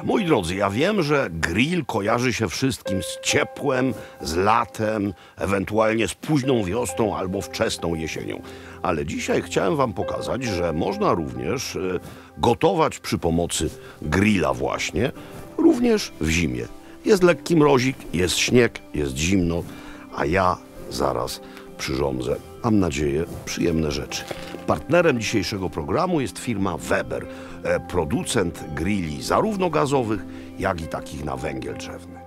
Moi drodzy, ja wiem, że grill kojarzy się wszystkim z ciepłem, z latem, ewentualnie z późną wiosną albo wczesną jesienią. Ale dzisiaj chciałem wam pokazać, że można również gotować przy pomocy grilla właśnie, również w zimie. Jest lekki mrozik, jest śnieg, jest zimno, a ja zaraz przyrządzę, mam nadzieję, przyjemne rzeczy. Partnerem dzisiejszego programu jest firma Weber, producent grilli zarówno gazowych, jak i takich na węgiel drzewny.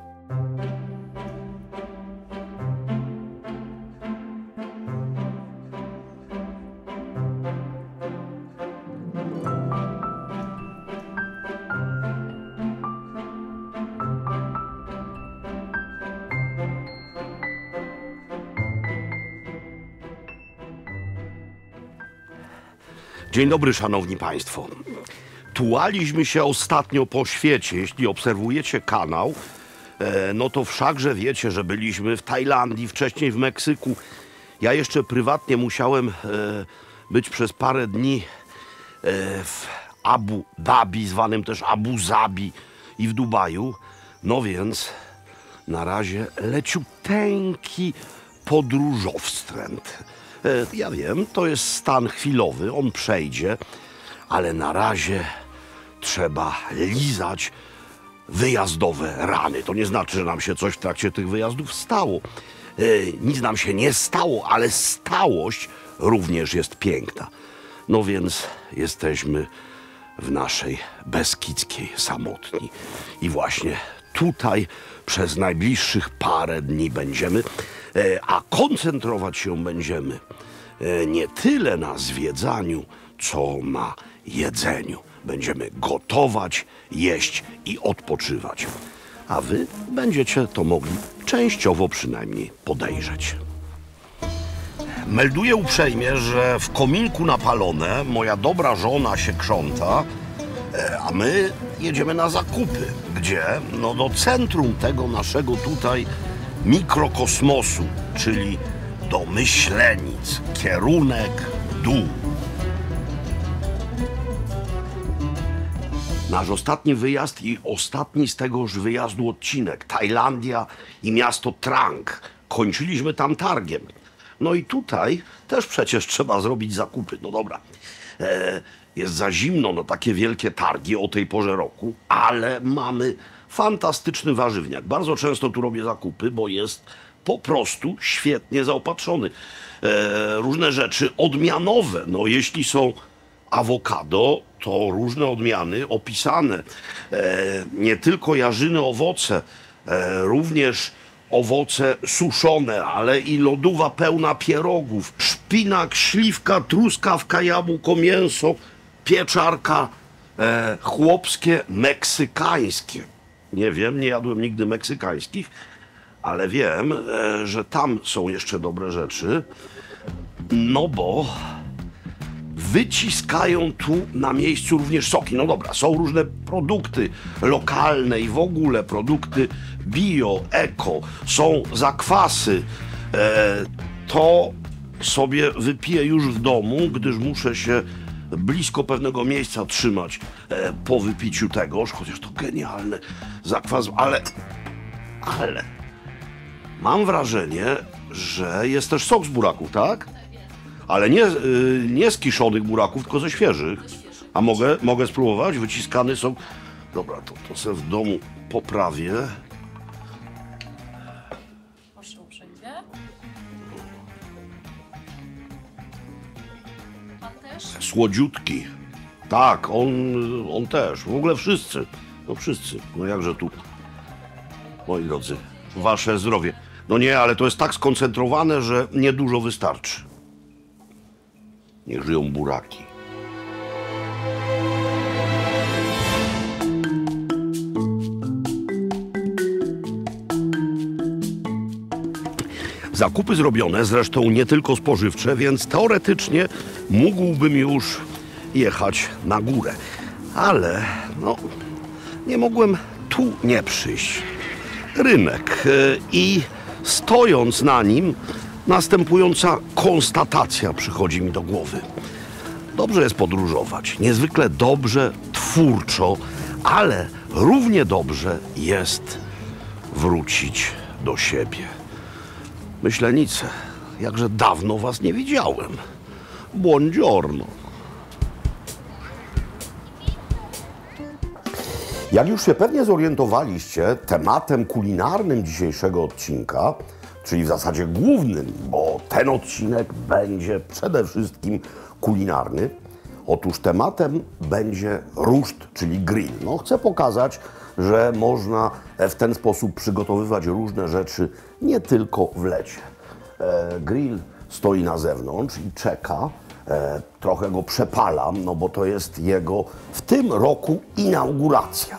Dzień dobry, szanowni państwo. Tułaliśmy się ostatnio po świecie. Jeśli obserwujecie kanał, no to wszakże wiecie, że byliśmy w Tajlandii, wcześniej w Meksyku. Ja jeszcze prywatnie musiałem być przez parę dni w Abu Dhabi, zwanym też Abu Zabi, i w Dubaju. No więc na razie leciuteńki podróżowstręt. Ja wiem, to jest stan chwilowy, on przejdzie, ale na razie trzeba lizać wyjazdowe rany. To nie znaczy, że nam się coś w trakcie tych wyjazdów stało. Nic nam się nie stało, ale stałość również jest piękna. No więc jesteśmy w naszej beskidzkiej samotni. I właśnie tutaj przez najbliższych parę dni będziemy, a koncentrować się będziemy nie tyle na zwiedzaniu, co na jedzeniu. Będziemy gotować, jeść i odpoczywać. A wy będziecie to mogli częściowo przynajmniej podejrzeć. Melduję uprzejmie, że w kominku napalone moja dobra żona się krząta, a my jedziemy na zakupy. Gdzie? No do centrum tego naszego tutaj mikrokosmosu, czyli do Myślenic, kierunek dół. Nasz ostatni wyjazd i ostatni z tegoż wyjazdu odcinek, Tajlandia i miasto Trang. Kończyliśmy tam targiem. No i tutaj też przecież trzeba zrobić zakupy. No dobra, jest za zimno, no takie wielkie targi o tej porze roku, ale mamy fantastyczny warzywniak. Bardzo często tu robię zakupy, bo jest po prostu świetnie zaopatrzony. Różne rzeczy odmianowe. No jeśli są awokado, to różne odmiany opisane. Nie tylko jarzyny, owoce, również owoce suszone, ale i lodówa pełna pierogów. Szpinak, śliwka, truskawka, jabłko, mięso, pieczarka, chłopskie, meksykańskie. Nie wiem, nie jadłem nigdy meksykańskich, ale wiem, że tam są jeszcze dobre rzeczy, no bo wyciskają tu na miejscu również soki. No dobra, są różne produkty lokalne i w ogóle produkty bio, eko, są zakwasy. To sobie wypiję już w domu, gdyż muszę się blisko pewnego miejsca trzymać po wypiciu tegoż, chociaż to genialny zakwas, ale mam wrażenie, że jest też sok z buraków, tak? Ale nie z kiszonych buraków, tylko ze świeżych. A mogę spróbować? Wyciskany sok. Dobra, to sobie w domu poprawię. Proszę uprzejmie. Pan też? Słodziutki. Tak, on też. W ogóle wszyscy. No wszyscy. No jakże tu. Moi drodzy, wasze zdrowie. No nie, ale to jest tak skoncentrowane, że niedużo wystarczy. Niech żyją buraki. Zakupy zrobione, zresztą nie tylko spożywcze, więc teoretycznie mógłbym już jechać na górę. Ale no, nie mogłem tu nie przyjść. Rynek i stojąc na nim, następująca konstatacja przychodzi mi do głowy. Dobrze jest podróżować, niezwykle dobrze, twórczo, ale równie dobrze jest wrócić do siebie. Myślenice, jakże dawno was nie widziałem. Buongiorno. Jak już się pewnie zorientowaliście, tematem kulinarnym dzisiejszego odcinka, czyli w zasadzie głównym, bo ten odcinek będzie przede wszystkim kulinarny, otóż tematem będzie ruszt, czyli grill. No, chcę pokazać, że można w ten sposób przygotowywać różne rzeczy nie tylko w lecie. Grill stoi na zewnątrz i czeka. Trochę go przepalam, no bo to jest jego w tym roku inauguracja.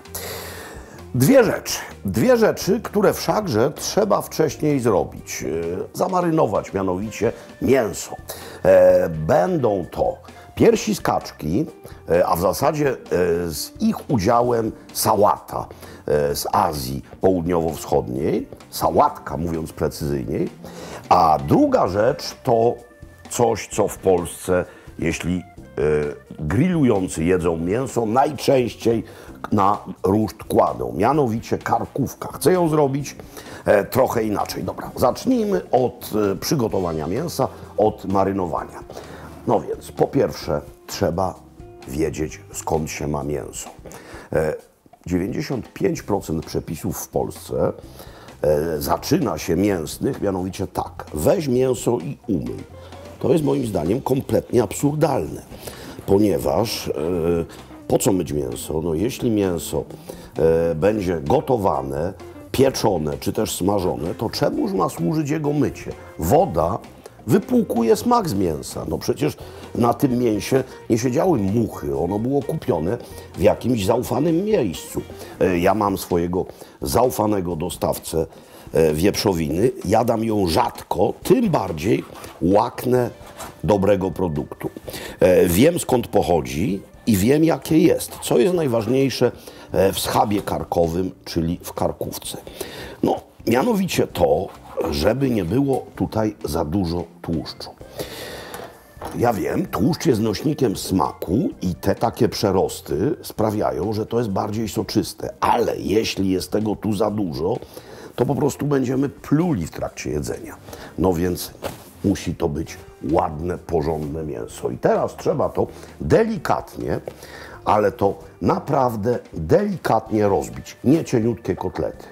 Dwie rzeczy, które wszakże trzeba wcześniej zrobić. Zamarynować mianowicie mięso. Będą to piersi z kaczki, a w zasadzie z ich udziałem sałata z Azji Południowo-Wschodniej, sałatka mówiąc precyzyjniej, a druga rzecz to coś, co w Polsce, jeśli grillujący jedzą mięso, najczęściej na ruszt kładą, mianowicie karkówka. Chcę ją zrobić trochę inaczej. Dobra, zacznijmy od przygotowania mięsa, od marynowania. No więc, po pierwsze, trzeba wiedzieć, skąd się ma mięso. 95% przepisów w Polsce zaczyna się mięsnych, mianowicie tak, weź mięso i umyj. To jest moim zdaniem kompletnie absurdalne, ponieważ po co myć mięso? No jeśli mięso będzie gotowane, pieczone czy też smażone, to czemuż ma służyć jego mycie? Woda wypłukuje smak z mięsa. No przecież na tym mięsie nie siedziały muchy, ono było kupione w jakimś zaufanym miejscu. Ja mam swojego zaufanego dostawcę wieprzowiny, jadam ją rzadko, tym bardziej łaknę dobrego produktu. Wiem, skąd pochodzi i wiem, jakie jest. Co jest najważniejsze w schabie karkowym, czyli w karkówce. No, mianowicie to, żeby nie było tutaj za dużo tłuszczu. Ja wiem, tłuszcz jest nośnikiem smaku i te takie przerosty sprawiają, że to jest bardziej soczyste. Ale jeśli jest tego tu za dużo, to po prostu będziemy pluli w trakcie jedzenia. No więc musi to być ładne, porządne mięso. I teraz trzeba to delikatnie, ale to naprawdę delikatnie rozbić. Nie cieniutkie kotlety.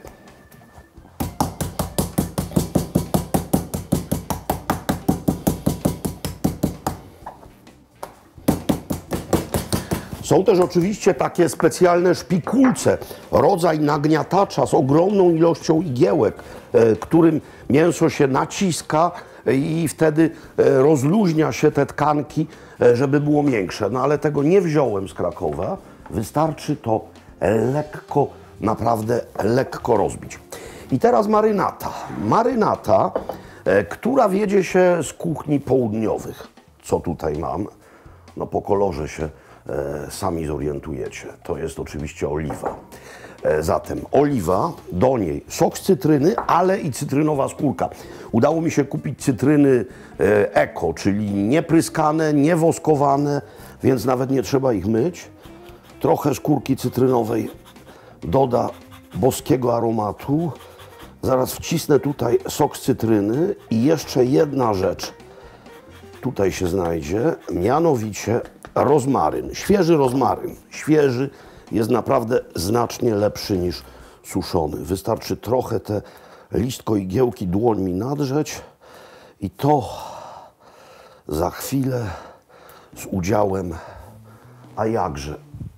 Są też oczywiście takie specjalne szpikulce, rodzaj nagniatacza z ogromną ilością igiełek, którym mięso się naciska i wtedy rozluźnia się te tkanki, żeby było miększe. No ale tego nie wziąłem z Krakowa, wystarczy to lekko, naprawdę lekko rozbić. I teraz marynata. Marynata, która wiedzie się z kuchni południowych. Co tutaj mam? No po kolorze się sami zorientujecie. To jest oczywiście oliwa. Zatem oliwa, do niej sok z cytryny, ale i cytrynowa skórka. Udało mi się kupić cytryny eko, czyli niepryskane, niewoskowane, więc nawet nie trzeba ich myć. Trochę skórki cytrynowej doda boskiego aromatu. Zaraz wcisnę tutaj sok z cytryny i jeszcze jedna rzecz tutaj się znajdzie, mianowicie rozmaryn. Świeży rozmaryn. Świeży jest naprawdę znacznie lepszy niż suszony. Wystarczy trochę te listko-igiełki dłońmi nadrzeć i to za chwilę z udziałem, a jakże,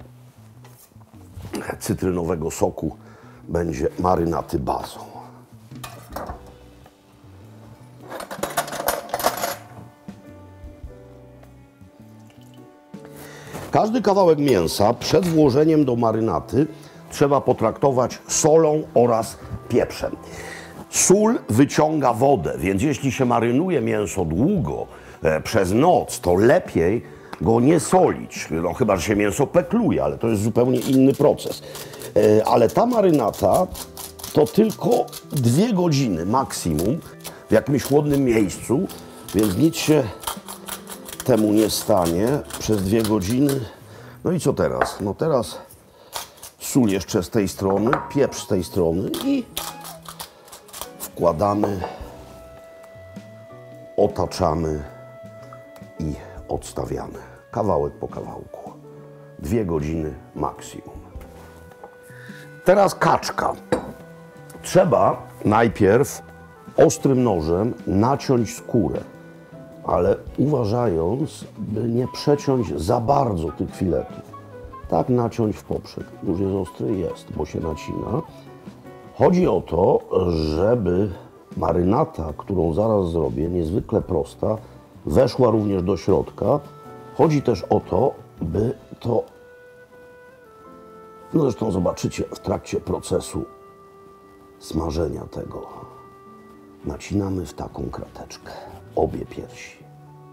cytrynowego soku będzie marynaty bazą. Każdy kawałek mięsa przed włożeniem do marynaty trzeba potraktować solą oraz pieprzem. Sól wyciąga wodę, więc jeśli się marynuje mięso długo, przez noc, to lepiej go nie solić. No chyba, że się mięso pekluje, ale to jest zupełnie inny proces. Ale ta marynata to tylko 2 godziny maksimum w jakimś chłodnym miejscu, więc nic się temu nie stanie przez 2 godziny. No i co teraz? No teraz Sól jeszcze z tej strony, pieprz z tej strony i wkładamy, otaczamy i odstawiamy. Kawałek po kawałku. 2 godziny maksimum. Teraz kaczka. Trzeba najpierw ostrym nożem naciąć skórę, ale uważając, by nie przeciąć za bardzo tych filetów. Tak naciąć w poprzek. Już jest ostry? Jest, bo się nacina. Chodzi o to, żeby marynata, którą zaraz zrobię, niezwykle prosta, weszła również do środka. Chodzi też o to, by to, no zresztą zobaczycie w trakcie procesu smażenia tego, nacinamy w taką krateczkę obie piersi.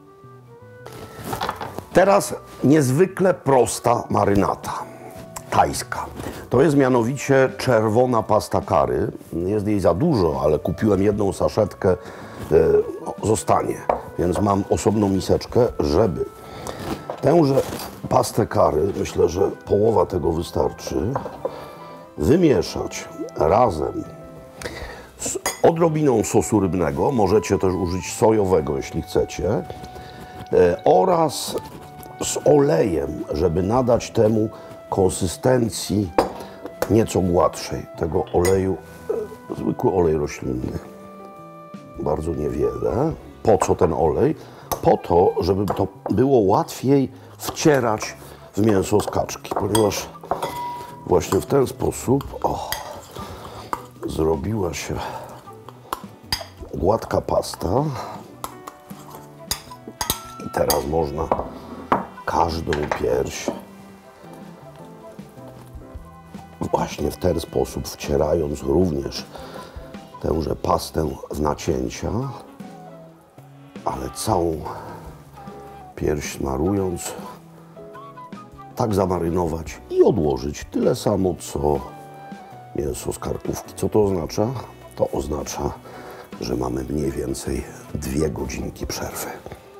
Teraz niezwykle prosta marynata tajska. To jest mianowicie czerwona pasta curry. Jest jej za dużo, ale kupiłem jedną saszetkę, zostanie. Więc mam osobną miseczkę, żeby tęże pastę curry, myślę, że połowa tego wystarczy, wymieszać razem z odrobiną sosu rybnego, możecie też użyć sojowego, jeśli chcecie, oraz z olejem, żeby nadać temu konsystencji nieco gładszej. Tego oleju, zwykły olej roślinny, bardzo niewiele. Po co ten olej? Po to, żeby to było łatwiej wcierać w mięso z kaczki, ponieważ właśnie w ten sposób zrobiła się gładka pasta. I teraz można każdą pierś właśnie w ten sposób, wcierając również tęże pastę w nacięcia, ale całą pierś smarując, tak zamarynować i odłożyć tyle samo, co mięso z karkówki. Co to oznacza? To oznacza, że mamy mniej więcej 2 godzinki przerwy.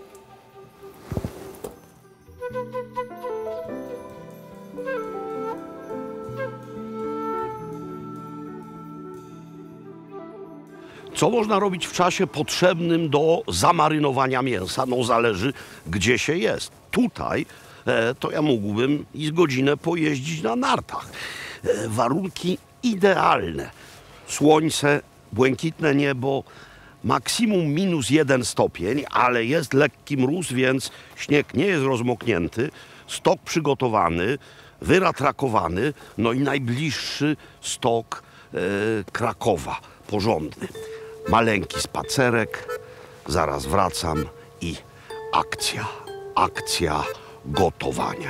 Co można robić w czasie potrzebnym do zamarynowania mięsa? No zależy, gdzie się jest. Tutaj to ja mógłbym i z godzinę pojeździć na nartach. Warunki idealne. Słońce, błękitne niebo, maksimum -1 stopień, ale jest lekki mróz, więc śnieg nie jest rozmoknięty. Stok przygotowany, wyratrakowany, no i najbliższy stok Krakowa, porządny. Maleńki spacerek, zaraz wracam i akcja gotowania.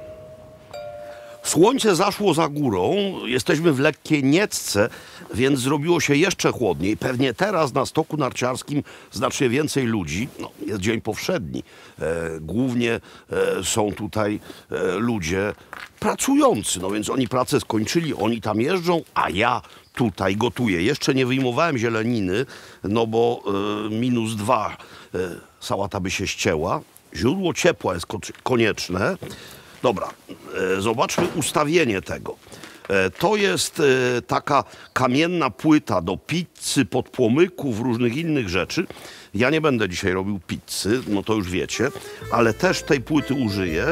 Słońce zaszło za górą, jesteśmy w lekkiej niecce, więc zrobiło się jeszcze chłodniej. Pewnie teraz na stoku narciarskim znacznie więcej ludzi. No, jest dzień powszedni. Głównie są tutaj ludzie pracujący, no więc oni pracę skończyli, oni tam jeżdżą, a ja tutaj gotuję. Jeszcze nie wyjmowałem zieleniny, no bo -2 sałata by się ścięła. Źródło ciepła jest konieczne. Dobra, zobaczmy ustawienie tego. To jest taka kamienna płyta do pizzy, podpłomyków, różnych innych rzeczy. Ja nie będę dzisiaj robił pizzy, no to już wiecie, ale też tej płyty użyję.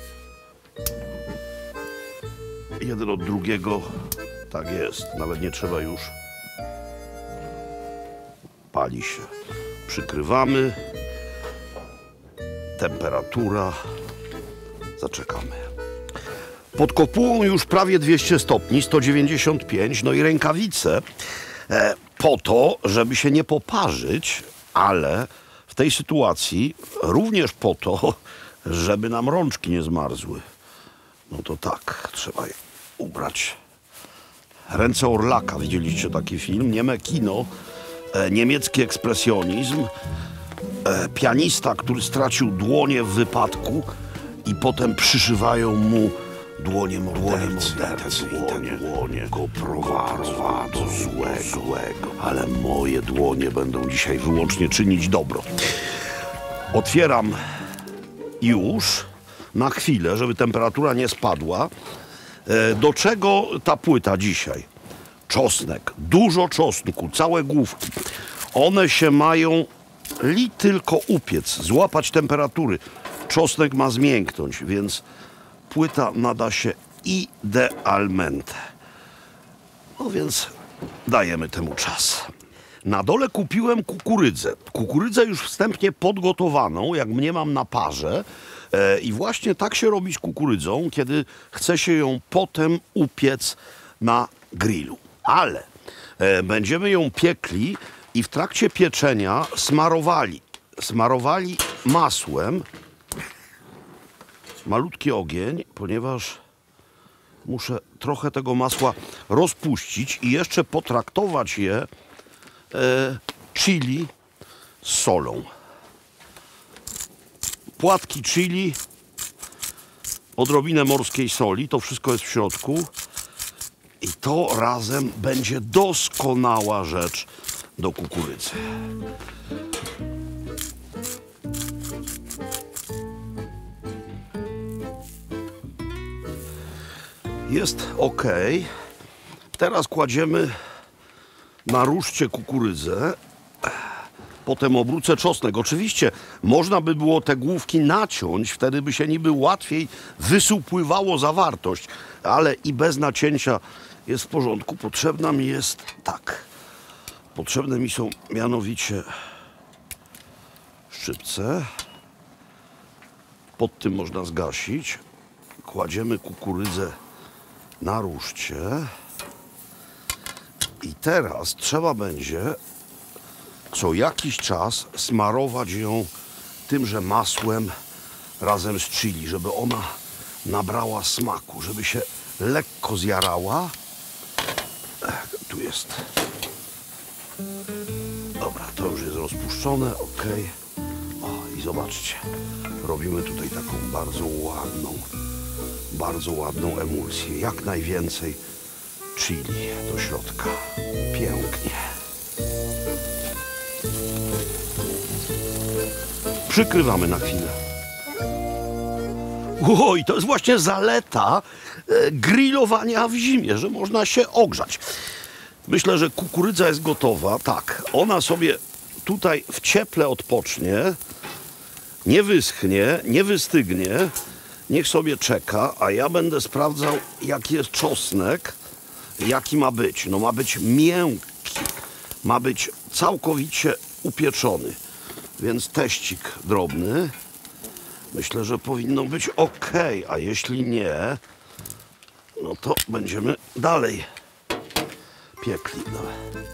Jeden od drugiego, tak jest, nawet nie trzeba już. Pali się. Przykrywamy. Temperatura. Zaczekamy. Pod kopułą już prawie 200 stopni, 195, no i rękawice po to, żeby się nie poparzyć, ale w tej sytuacji również po to, żeby nam rączki nie zmarzły. No to tak, trzeba je ubrać. Ręce Orlaka, widzieliście taki film? Nieme kino, niemiecki ekspresjonizm, pianista, który stracił dłonie w wypadku i potem przyszywają mu dłonie mordercy i te dłonie go prowadzą do złego. Ale moje dłonie będą dzisiaj wyłącznie czynić dobro. Otwieram już na chwilę, żeby temperatura nie spadła. Do czego ta płyta dzisiaj? Czosnek, dużo czosnku, całe główki. One się mają tylko upiec, złapać temperatury. Czosnek ma zmięknąć, więc płyta nada się idealmente. No więc dajemy temu czas. Na dole kupiłem kukurydzę. Kukurydzę już wstępnie podgotowaną, jak mniemam, na parze. I właśnie tak się robi z kukurydzą, kiedy chce się ją potem upiec na grillu. Ale będziemy ją piekli i w trakcie pieczenia smarowali masłem. Malutki ogień, ponieważ muszę trochę tego masła rozpuścić i jeszcze potraktować je chili z solą. Płatki chili, odrobinę morskiej soli, to wszystko jest w środku. I to razem będzie doskonała rzecz do kukurydzy. Jest ok. Teraz kładziemy na ruszcie kukurydzę. Potem obrócę czosnek. Oczywiście można by było te główki naciąć, wtedy by się niby łatwiej wysupływało zawartość, ale i bez nacięcia jest w porządku. Potrzebna mi jest tak. Potrzebne mi są mianowicie szczypce. Pod tym można zgasić. Kładziemy kukurydzę na ruszcie. I teraz trzeba będzie co jakiś czas smarować ją tymże masłem razem z chili, żeby ona nabrała smaku, żeby się lekko zjarała. Tu jest. Dobra, to już jest rozpuszczone, ok. O, i zobaczcie, robimy tutaj taką bardzo ładną emulsję. Jak najwięcej chili do środka. Pięknie. Przykrywamy na chwilę. Oj, to jest właśnie zaleta grillowania w zimie, że można się ogrzać. Myślę, że kukurydza jest gotowa. Tak, ona sobie tutaj w cieple odpocznie, nie wyschnie, nie wystygnie. Niech sobie czeka, a ja będę sprawdzał, jaki jest czosnek, jaki ma być. No ma być miękki, ma być całkowicie upieczony. Więc teścik drobny. Myślę, że powinno być ok, a jeśli nie, no to będziemy dalej piekli. No.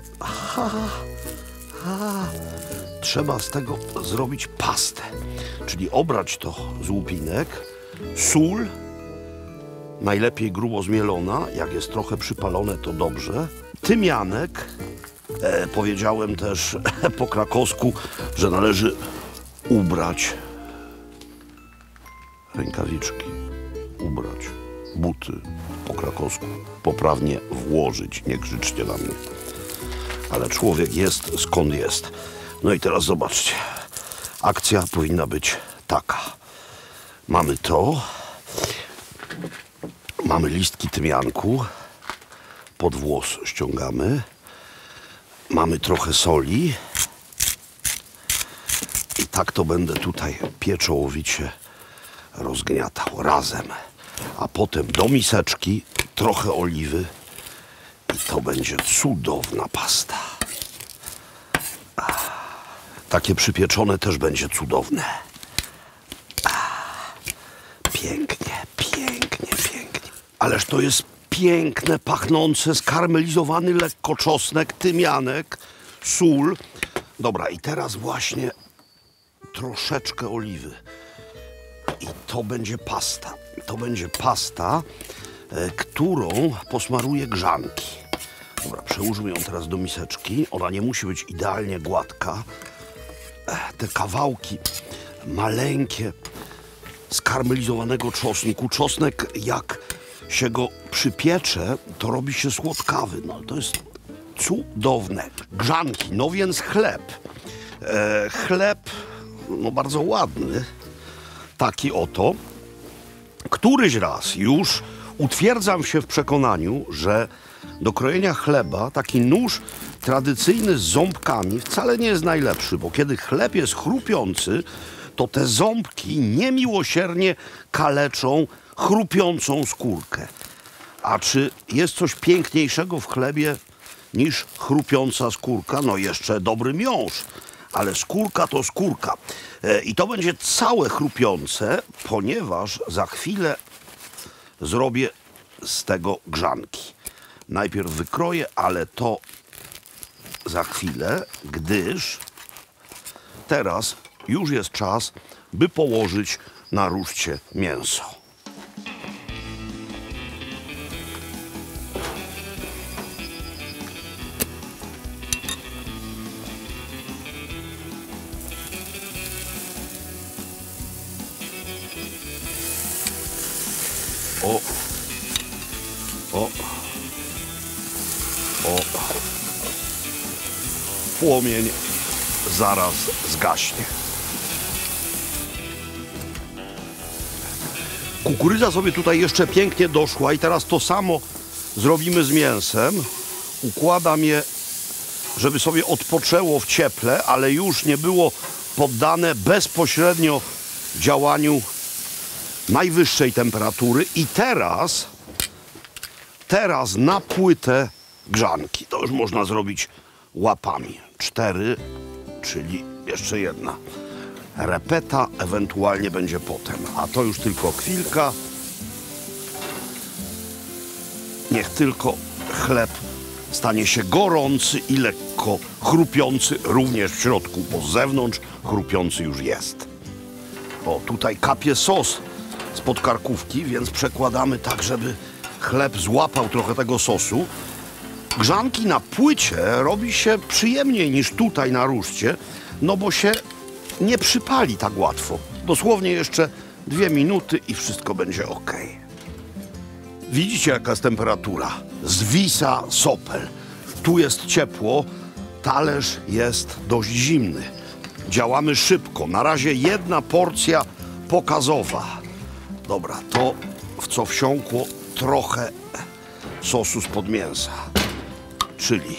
Trzeba z tego zrobić pastę, czyli obrać to z łupinek, sól, najlepiej grubo zmielona, jak jest trochę przypalone, to dobrze, tymianek. Powiedziałem też po krakowsku, że należy ubrać rękawiczki, ubrać buty po krakowsku, poprawnie włożyć, nie krzyczcie na mnie. Ale człowiek jest skąd jest. No i teraz zobaczcie, akcja powinna być taka. Mamy to, mamy listki tymianku, pod włos ściągamy. Mamy trochę soli i tak to będę tutaj pieczołowicie rozgniatał razem. A potem do miseczki trochę oliwy i to będzie cudowna pasta. Takie przypieczone też będzie cudowne. Pięknie, pięknie, pięknie. Ależ to jest piękne, pachnące, skarmelizowany lekko czosnek, tymianek, sól. Dobra, i teraz właśnie troszeczkę oliwy. I to będzie pasta. To będzie pasta, którą posmaruję grzanki. Dobra, przełóżmy ją teraz do miseczki. Ona nie musi być idealnie gładka. Te kawałki maleńkie skarmelizowanego czosnku. Czosnek, jak się go przypiecze, to robi się słodkawy. No, to jest cudowne. Grzanki, no więc chleb. Chleb, no bardzo ładny. Taki oto. Któryś raz już Utwierdzam się w przekonaniu, że do krojenia chleba taki nóż tradycyjny z ząbkami wcale nie jest najlepszy, bo kiedy chleb jest chrupiący, to te ząbki niemiłosiernie kaleczą chrupiącą skórkę. A czy jest coś piękniejszego w chlebie niż chrupiąca skórka? No jeszcze dobry miąższ, ale skórka to skórka. I to będzie całe chrupiące, ponieważ za chwilę zrobię z tego grzanki. Najpierw wykroję, ale to za chwilę, gdyż teraz już jest czas, by położyć na ruszcie mięso. O, o, o, płomień zaraz zgaśnie. Kukurydza sobie tutaj jeszcze pięknie doszła i teraz to samo zrobimy z mięsem. Układam je, żeby sobie odpoczęło w cieple, ale już nie było poddane bezpośrednio działaniu najwyższej temperatury. I teraz na płytę grzanki. To już można zrobić łapami. 4, czyli jeszcze jedna. Repeta ewentualnie będzie potem. A to już tylko chwilka. Niech tylko chleb stanie się gorący i lekko chrupiący również w środku, bo z zewnątrz chrupiący już jest. O, tutaj kapie sos spod karkówki, więc przekładamy tak, żeby chleb złapał trochę tego sosu. Grzanki na płycie robi się przyjemniej niż tutaj na ruszcie, no bo się nie przypali tak łatwo. Dosłownie jeszcze 2 minuty i wszystko będzie ok. Widzicie, jaka jest temperatura? Zwisa sopel. Tu jest ciepło, talerz jest dość zimny. Działamy szybko. Na razie jedna porcja pokazowa. Dobra, to w co wsiąkło trochę sosu spod mięsa. Czyli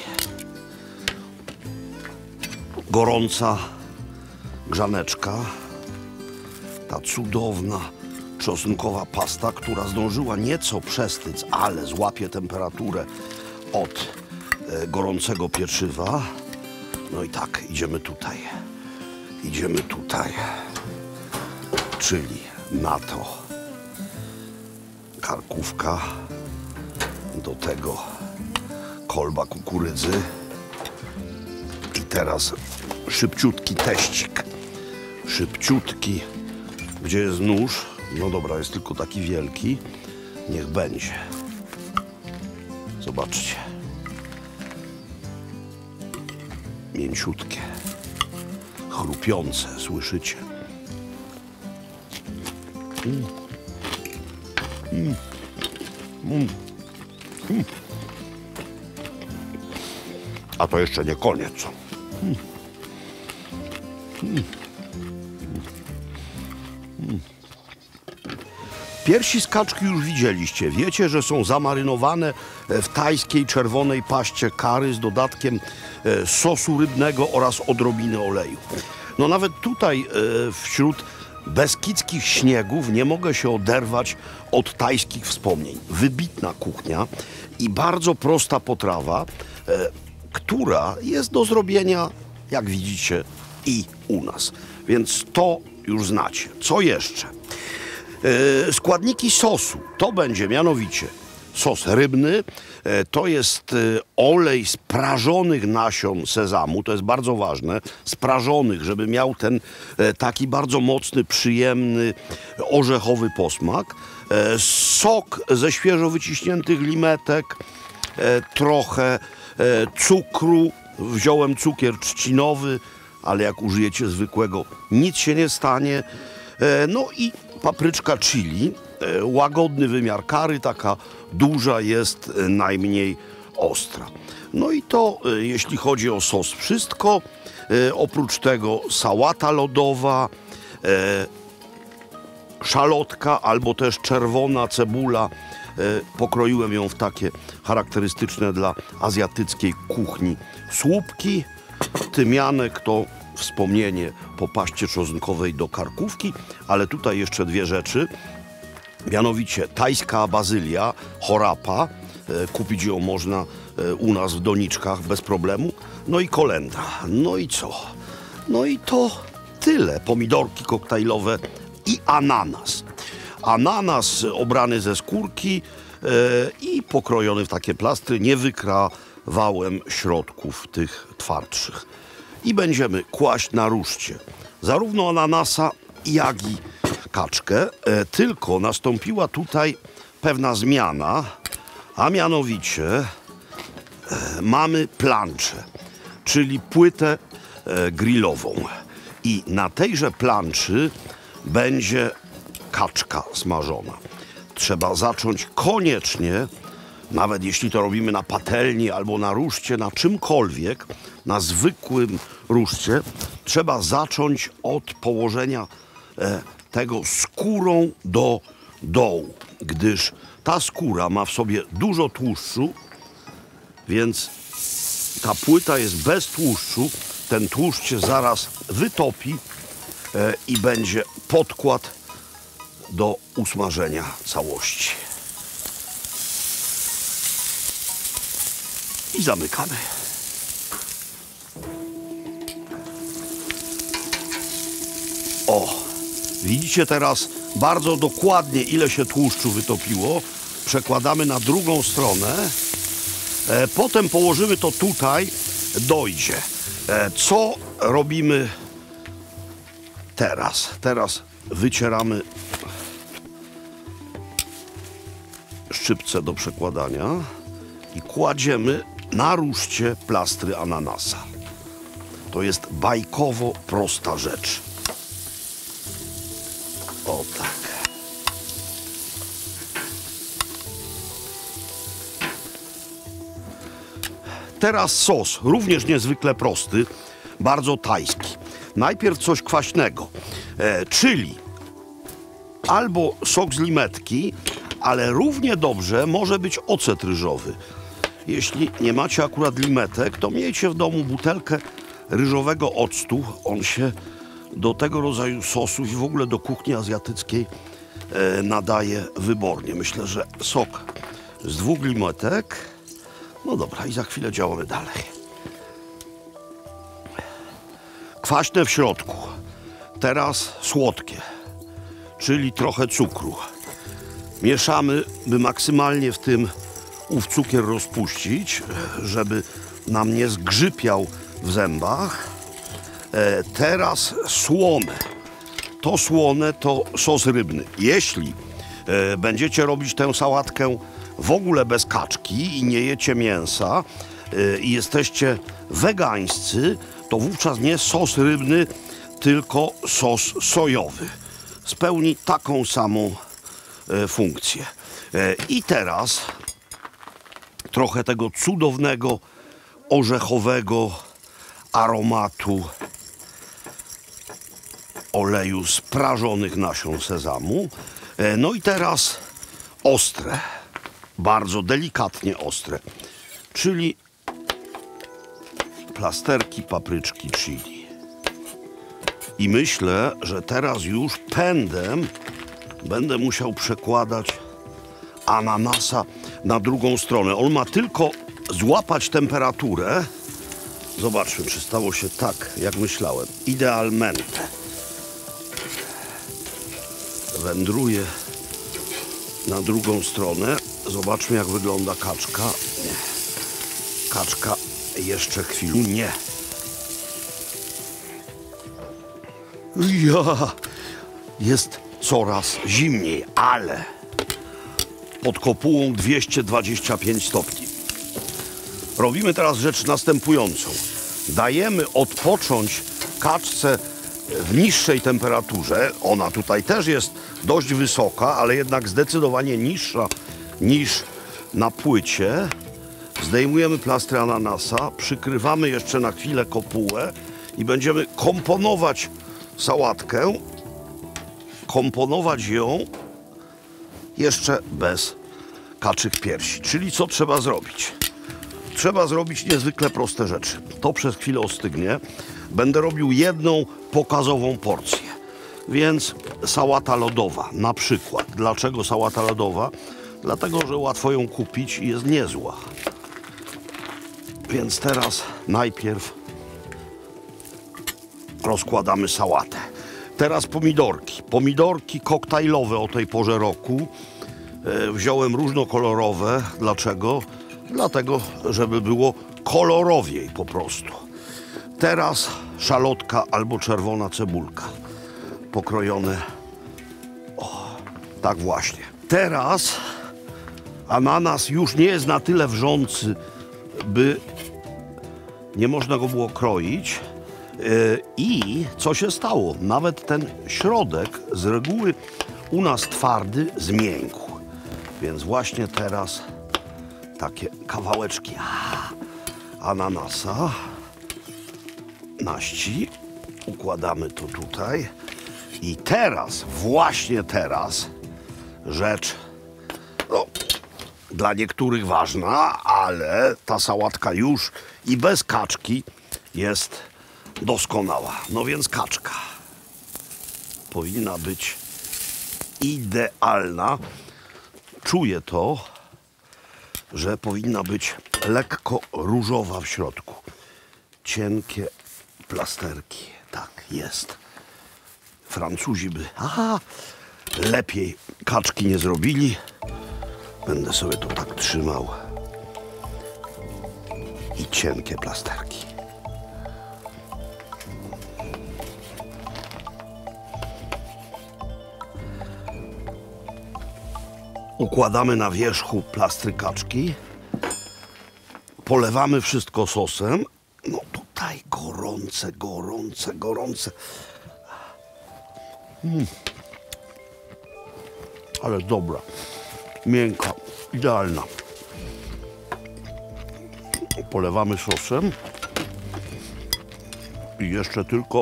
gorąca grzaneczka, ta cudowna czosnkowa pasta, która zdążyła nieco przestyc, ale złapie temperaturę od gorącego pieczywa. No i tak, idziemy tutaj. Idziemy tutaj. Czyli na to karkówka, do tego kolba kukurydzy i teraz szybciutki teścik. Szybciutki. Gdzie jest nóż? No dobra, jest tylko taki wielki. Niech będzie. Zobaczcie. Mięciutkie. Chrupiące, słyszycie? A to jeszcze nie koniec. Piersi z kaczki już widzieliście. Wiecie, że są zamarynowane w tajskiej czerwonej paście curry z dodatkiem sosu rybnego oraz odrobiny oleju. No nawet tutaj wśród beskidzkich śniegów nie mogę się oderwać od tajskich wspomnień. Wybitna kuchnia i bardzo prosta potrawa, która jest do zrobienia, jak widzicie, i u nas. Więc to już znacie. Co jeszcze? Składniki sosu to będzie mianowicie sos rybny, to jest olej z prażonych nasion sezamu, to jest bardzo ważne, z prażonych, żeby miał ten taki bardzo mocny, przyjemny, orzechowy posmak. Sok ze świeżo wyciśniętych limetek, trochę cukru, wziąłem cukier trzcinowy, ale jak użyjecie zwykłego, nic się nie stanie. No i papryczka chili, łagodny wymiar curry, taka duża jest, najmniej ostra. No i to jeśli chodzi o sos wszystko. Oprócz tego sałata lodowa, szalotka albo też czerwona cebula Pokroiłem ją w takie charakterystyczne dla azjatyckiej kuchni słupki. Tymianek to wspomnienie po paście czosnkowej do karkówki, ale tutaj jeszcze dwie rzeczy. Mianowicie tajska bazylia, chorapa, kupić ją można u nas w doniczkach bez problemu. No i kolendra. No i co? No i to tyle. Pomidorki koktajlowe i ananas. Ananas obrany ze skórki i pokrojony w takie plastry. Nie wykrawałem środków tych twardszych. I będziemy kłaść na ruszcie zarówno ananasa, jak i kaczkę. Tylko nastąpiła tutaj pewna zmiana, a mianowicie mamy planczę, czyli płytę grillową. I na tejże planczy będzie kaczka smażona. Trzeba zacząć koniecznie, nawet jeśli to robimy na patelni albo na ruszcie, na czymkolwiek, na zwykłym ruszcie, trzeba zacząć od położenia tego skórą do dołu, gdyż ta skóra ma w sobie dużo tłuszczu, więc ta płyta jest bez tłuszczu. Ten tłuszcz się zaraz wytopi i będzie podkład do usmażenia całości. I zamykamy. O, widzicie teraz bardzo dokładnie, ile się tłuszczu wytopiło. Przekładamy na drugą stronę. Potem położymy to tutaj, dojdzie. Co robimy teraz? Teraz wycieramy szczypce do przekładania i kładziemy na ruszcie plastry ananasa. To jest bajkowo prosta rzecz. O tak. Teraz sos, również niezwykle prosty, bardzo tajski. Najpierw coś kwaśnego, czyli albo sok z limetki, ale równie dobrze może być ocet ryżowy. Jeśli nie macie akurat limetek, to miejcie w domu butelkę ryżowego octu. On się do tego rodzaju sosów i w ogóle do kuchni azjatyckiej nadaje wybornie. Myślę, że sok z 2 limetek. No dobra, i za chwilę działamy dalej. Kwaśne w środku. Teraz słodkie, czyli trochę cukru. Mieszamy, by maksymalnie w tym ów cukier rozpuścić, żeby nam nie zgrzypiał w zębach. Teraz słone. To słone to sos rybny. Jeśli będziecie robić tę sałatkę w ogóle bez kaczki i nie jecie mięsa i jesteście wegańscy, to wówczas nie sos rybny, tylko sos sojowy. Spełni taką samą funkcję. I teraz trochę tego cudownego, orzechowego aromatu oleju z prażonych nasion sezamu. No i teraz ostre, bardzo delikatnie ostre, czyli plasterki papryczki chili. I myślę, że teraz już pędem będę musiał przekładać ananasa na drugą stronę. On ma tylko złapać temperaturę. Zobaczmy, czy stało się tak, jak myślałem. Idealmente. Wędruje na drugą stronę. Zobaczmy, jak wygląda kaczka. Nie. Kaczka jeszcze chwilę. Nie. Ja. Jest coraz zimniej, ale pod kopułą 225 stopni. Robimy teraz rzecz następującą. Dajemy odpocząć kaczce w niższej temperaturze. Ona tutaj też jest dość wysoka, ale jednak zdecydowanie niższa niż na płycie. Zdejmujemy plastry ananasa, przykrywamy jeszcze na chwilę kopułę i będziemy komponować sałatkę. Komponować ją jeszcze bez kaczych piersi. Czyli co trzeba zrobić? Trzeba zrobić niezwykle proste rzeczy. To przez chwilę ostygnie. Będę robił jedną pokazową porcję. Więc sałata lodowa na przykład. Dlaczego sałata lodowa? Dlatego, że łatwo ją kupić i jest niezła. Więc teraz najpierw rozkładamy sałatę. Teraz pomidorki. Pomidorki koktajlowe o tej porze roku. Wziąłem różnokolorowe. Dlaczego? Dlatego, żeby było kolorowiej po prostu. Teraz szalotka albo czerwona cebulka. Pokrojone. O, tak właśnie. Teraz ananas już nie jest na tyle wrzący, by nie można go było kroić. I co się stało? Nawet ten środek z reguły u nas twardy zmiękł. Więc właśnie teraz takie kawałeczki ananasa naści. Układamy to tutaj. I teraz, właśnie teraz, rzecz no, dla niektórych ważna, ale ta sałatka już i bez kaczki jest doskonała. No więc kaczka powinna być idealna. Czuję to, że powinna być lekko różowa w środku. Cienkie plasterki. Tak, jest. Francuzi by lepiej kaczki nie zrobili. Będę sobie to tak trzymał. I cienkie plasterki. Układamy na wierzchu plastry kaczki. Polewamy wszystko sosem. No tutaj gorące, gorące, gorące. Ale dobra. Miękka, idealna. Polewamy sosem. I jeszcze tylko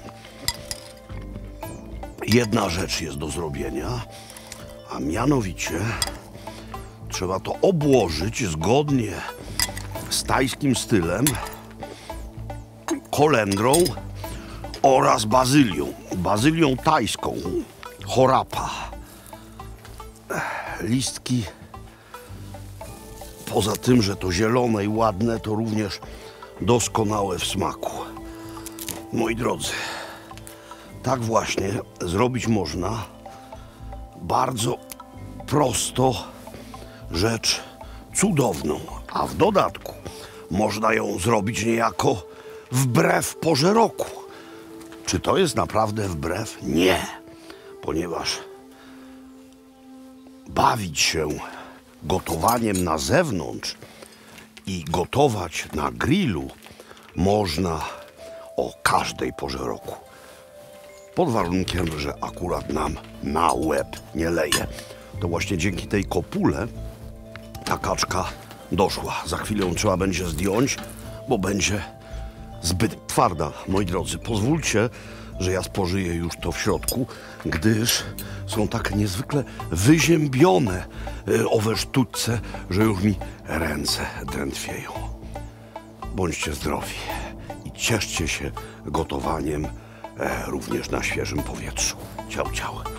jedna rzecz jest do zrobienia. A mianowicie trzeba to obłożyć zgodnie z tajskim stylem kolendrą oraz bazylią. Bazylią tajską. Chorapa. Listki, poza tym, że to zielone i ładne, to również doskonałe w smaku. Moi drodzy, tak właśnie zrobić można bardzo prosto rzecz cudowną, a w dodatku można ją zrobić niejako wbrew porze roku. Czy to jest naprawdę wbrew? Nie, ponieważ bawić się gotowaniem na zewnątrz i gotować na grillu można o każdej porze roku. Pod warunkiem, że akurat nam na łeb nie leje. To właśnie dzięki tej kopule ta kaczka doszła. Za chwilę ją trzeba będzie zdjąć, bo będzie zbyt twarda. Moi drodzy, pozwólcie, że ja spożyję już to w środku, gdyż są tak niezwykle wyziębione owe sztućce, że już mi ręce drętwieją. Bądźcie zdrowi i cieszcie się gotowaniem również na świeżym powietrzu. Ciao, ciao.